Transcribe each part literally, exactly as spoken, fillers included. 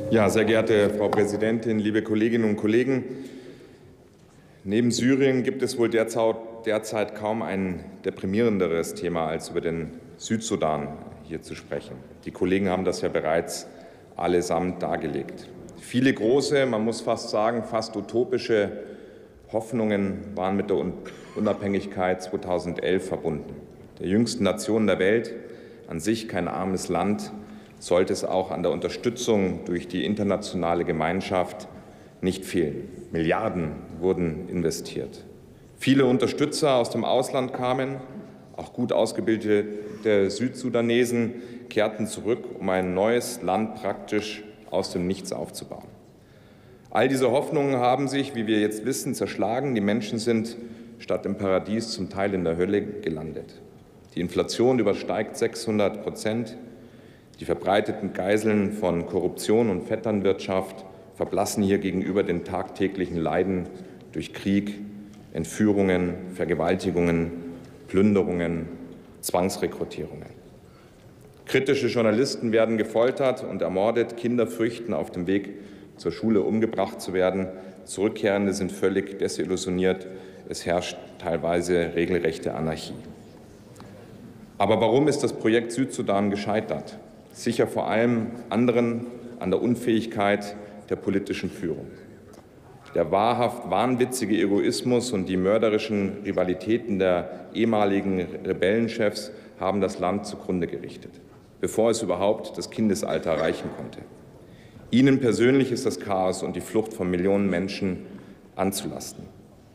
Ja, sehr geehrte Frau Präsidentin, liebe Kolleginnen und Kollegen! Neben Syrien gibt es wohl derzeit kaum ein deprimierenderes Thema, als über den Südsudan hier zu sprechen. Die Kollegen haben das ja bereits allesamt dargelegt. Viele große, man muss fast sagen, fast utopische Hoffnungen waren mit der Unabhängigkeit zweitausendelf verbunden. Der jüngsten Nation der Welt, an sich kein armes Land, sollte es auch an der Unterstützung durch die internationale Gemeinschaft nicht fehlen. Milliarden wurden investiert. Viele Unterstützer aus dem Ausland kamen, auch gut ausgebildete Südsudanesen kehrten zurück, um ein neues Land praktisch aus dem Nichts aufzubauen. All diese Hoffnungen haben sich, wie wir jetzt wissen, zerschlagen. Die Menschen sind statt im Paradies zum Teil in der Hölle gelandet. Die Inflation übersteigt sechshundert Prozent. Die verbreiteten Geiseln von Korruption und Vetternwirtschaft verblassen hier gegenüber den tagtäglichen Leiden durch Krieg, Entführungen, Vergewaltigungen, Plünderungen, Zwangsrekrutierungen. Kritische Journalisten werden gefoltert und ermordet, Kinder fürchten, auf dem Weg zur Schule umgebracht zu werden. Zurückkehrende sind völlig desillusioniert. Es herrscht teilweise regelrechte Anarchie. Aber warum ist das Projekt Südsudan gescheitert? Sicher vor allem anderen an der Unfähigkeit der politischen Führung. Der wahrhaft wahnwitzige Egoismus und die mörderischen Rivalitäten der ehemaligen Rebellenchefs haben das Land zugrunde gerichtet, bevor es überhaupt das Kindesalter erreichen konnte. Ihnen persönlich ist das Chaos und die Flucht von Millionen Menschen anzulasten.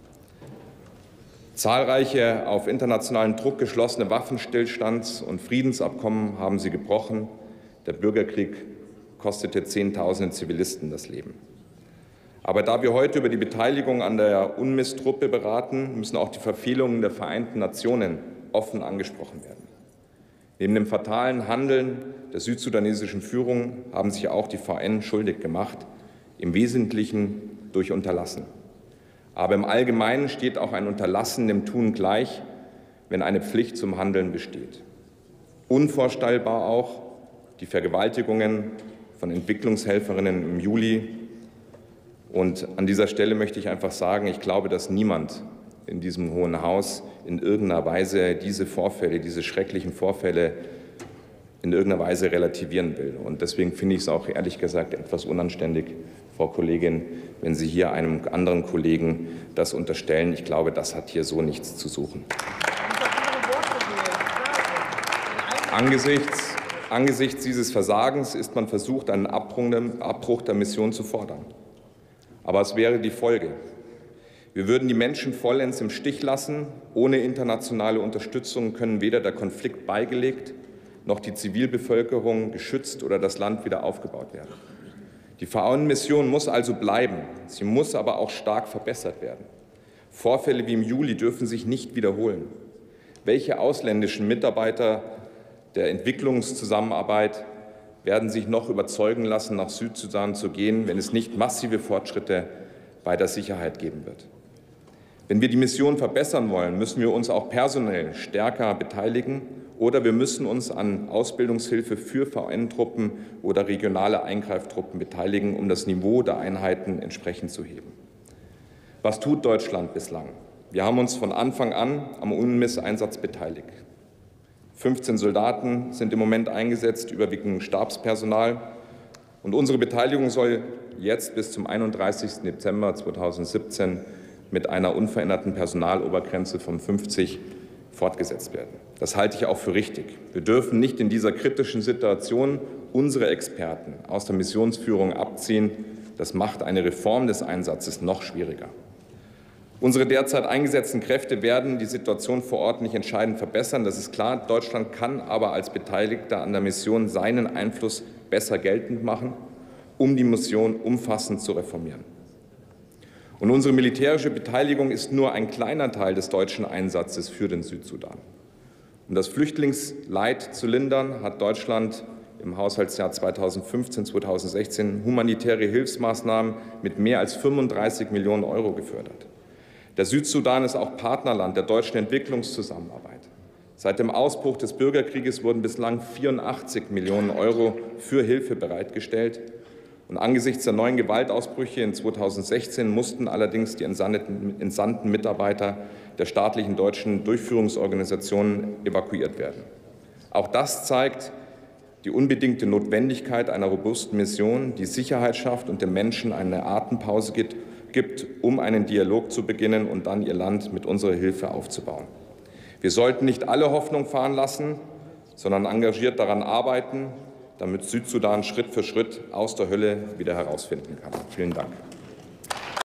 Zahlreiche auf internationalen Druck geschlossene Waffenstillstands- und Friedensabkommen haben sie gebrochen. Der Bürgerkrieg kostete Zehntausende Zivilisten das Leben. Aber da wir heute über die Beteiligung an der UNMISS-Truppe beraten, müssen auch die Verfehlungen der Vereinten Nationen offen angesprochen werden. Neben dem fatalen Handeln der südsudanesischen Führung haben sich auch die V N schuldig gemacht, im Wesentlichen durch Unterlassen. Aber im Allgemeinen steht auch ein Unterlassen dem Tun gleich, wenn eine Pflicht zum Handeln besteht. Unvorstellbar auch die Vergewaltigungen von Entwicklungshelferinnen im Juli. Und an dieser Stelle möchte ich einfach sagen, ich glaube, dass niemand in diesem Hohen Haus in irgendeiner Weise diese Vorfälle, diese schrecklichen Vorfälle in irgendeiner Weise relativieren will. Und deswegen finde ich es auch ehrlich gesagt etwas unanständig, Frau Kollegin, wenn Sie hier einem anderen Kollegen das unterstellen. Ich glaube, das hat hier so nichts zu suchen. Angesichts, angesichts dieses Versagens ist man versucht, einen Abbruch der Mission zu fordern. Aber es wäre die Folge. Wir würden die Menschen vollends im Stich lassen. Ohne internationale Unterstützung können weder der Konflikt beigelegt noch die Zivilbevölkerung geschützt oder das Land wieder aufgebaut werden. Die V N-Mission muss also bleiben. Sie muss aber auch stark verbessert werden. Vorfälle wie im Juli dürfen sich nicht wiederholen. Welche ausländischen Mitarbeiter der Entwicklungszusammenarbeit werden sich noch überzeugen lassen, nach Südsudan zu gehen, wenn es nicht massive Fortschritte bei der Sicherheit geben wird? Wenn wir die Mission verbessern wollen, müssen wir uns auch personell stärker beteiligen oder wir müssen uns an Ausbildungshilfe für V N-Truppen oder regionale Eingreiftruppen beteiligen, um das Niveau der Einheiten entsprechend zu heben. Was tut Deutschland bislang? Wir haben uns von Anfang an am UNMISS-Einsatz beteiligt. fünfzehn Soldaten sind im Moment eingesetzt, überwiegend Stabspersonal. Und unsere Beteiligung soll jetzt bis zum einunddreißigsten Dezember zweitausendsiebzehn mit einer unveränderten Personalobergrenze von fünfzig fortgesetzt werden. Das halte ich auch für richtig. Wir dürfen nicht in dieser kritischen Situation unsere Experten aus der Missionsführung abziehen. Das macht eine Reform des Einsatzes noch schwieriger. Unsere derzeit eingesetzten Kräfte werden die Situation vor Ort nicht entscheidend verbessern. Das ist klar. Deutschland kann aber als Beteiligter an der Mission seinen Einfluss besser geltend machen, um die Mission umfassend zu reformieren. Und unsere militärische Beteiligung ist nur ein kleiner Teil des deutschen Einsatzes für den Südsudan. Um das Flüchtlingsleid zu lindern, hat Deutschland im Haushaltsjahr zweitausendfünfzehn zweitausendsechzehn humanitäre Hilfsmaßnahmen mit mehr als fünfunddreißig Millionen Euro gefördert. Der Südsudan ist auch Partnerland der deutschen Entwicklungszusammenarbeit. Seit dem Ausbruch des Bürgerkrieges wurden bislang vierundachtzig Millionen Euro für Hilfe bereitgestellt. Und angesichts der neuen Gewaltausbrüche in zweitausendsechzehn mussten allerdings die entsandten Mitarbeiter der staatlichen deutschen Durchführungsorganisationen evakuiert werden. Auch das zeigt die unbedingte Notwendigkeit einer robusten Mission, die Sicherheit schafft und den Menschen eine Atempause gibt, um einen Dialog zu beginnen und dann ihr Land mit unserer Hilfe aufzubauen. Wir sollten nicht alle Hoffnung fahren lassen, sondern engagiert daran arbeiten, damit Südsudan Schritt für Schritt aus der Hölle wieder herausfinden kann. Vielen Dank.